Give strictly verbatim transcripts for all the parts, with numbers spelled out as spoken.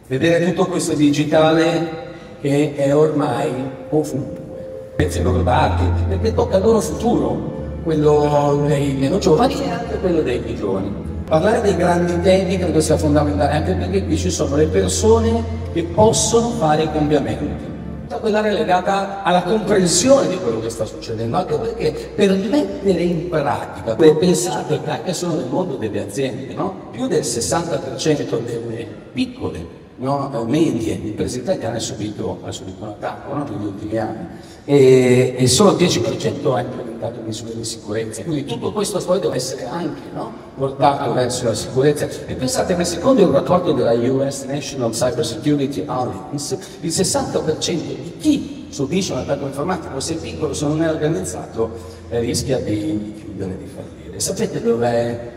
vedere tutto questo digitale che è ormai ovunque. Pensiamo ricordati, perché tocca il loro futuro, quello dei meno giovani e anche quello dei più giovani. Parlare dei grandi temi credo sia fondamentale, anche perché qui ci sono le persone che possono fare i cambiamenti. Quella legata alla comprensione di quello che sta succedendo, anche perché per mettere in pratica, per pensare che sono nel mondo delle aziende, no? Più del sessanta per cento delle piccole, no, medie imprese italiane ha subito, ha subito un attacco, no, negli ultimi anni e, e solo il dieci per cento ha implementato misure di sicurezza, quindi tutto questo poi deve essere anche, no, portato verso la sicurezza. E pensate che secondo il rapporto della U S National Cyber Security Alliance il sessanta per cento di chi subisce un attacco informatico, se è piccolo, se non è organizzato, eh, rischia di, di chiudere, di fallire. Sapete dov'è,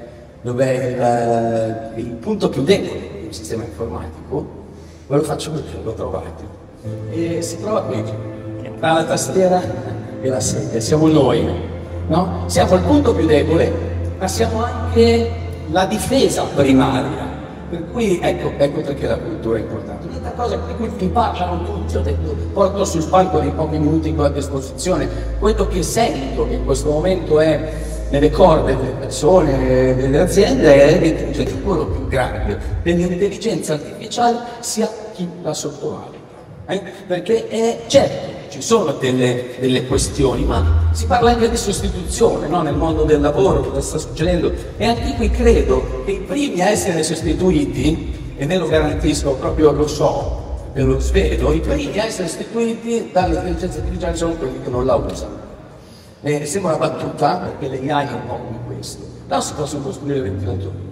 dov'è il, il punto più debole di un sistema informatico? Ve lo faccio perché l'ho trovato. E si trova qui, tra la tastiera e la sedia, siamo noi, no? Siamo il punto più debole, ma siamo anche la difesa primaria. Per cui ecco, ecco perché la cultura è importante. Un'altra cosa di cui ti parlano tutti, ho detto, porto sul palco nei pochi minuti che ho a disposizione, quello che sento che in questo momento è nelle corde delle persone, delle aziende, è l'intelligenza, quello più grande dell'intelligenza artificiale sia chi la sottovaluta. Eh? Perché è certo, ci sono delle, delle questioni, ma si parla anche di sostituzione, no? Nel mondo del lavoro, cosa sta succedendo, e anche qui credo che i primi a essere sostituiti, e ve lo garantisco, proprio lo so, ve lo svedo, i primi a essere sostituiti dall'intelligenza artificiale sono quelli che non la usano. Eh, sembra una battuta, perché le A I è un po' come questo, però si possono costruire ventilatori.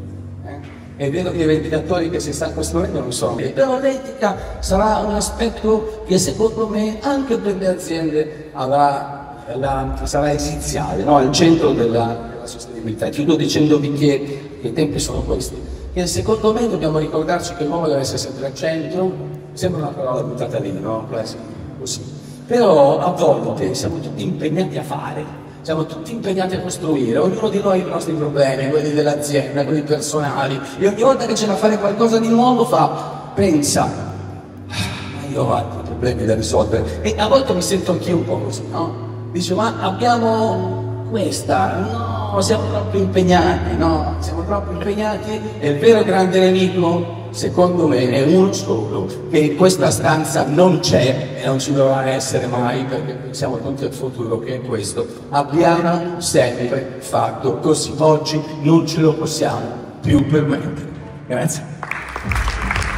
È vero che i ventilatori che si stanno costruendo non sono, però l'etica sarà un aspetto che secondo me anche per le aziende avrà, la, sarà esiziale, no? Al centro della, della sostenibilità. Chiudo dicendovi che i tempi sono questi, che secondo me dobbiamo ricordarci che l'uomo deve essere sempre al centro, sembra una parola buttata lì, no? Così. Però a volte siamo tutti impegnati a fare. Siamo tutti impegnati a costruire, ognuno di noi ha i nostri problemi, quelli dell'azienda, quelli personali, e ogni volta che c'è da fare qualcosa di nuovo fa, pensa, ma io ho altri problemi da risolvere, e a volte mi sento anch'io un po' così, no? Dice, ma abbiamo questa, no, siamo troppo impegnati, no, siamo troppo impegnati, e il vero grande nemico, secondo me, è uno solo, che in questa stanza non c'è e non ci dovrà essere mai, perché pensiamo tutti al futuro, che è questo. Abbiamo sempre fatto così, oggi non ce lo possiamo più permettere. Grazie.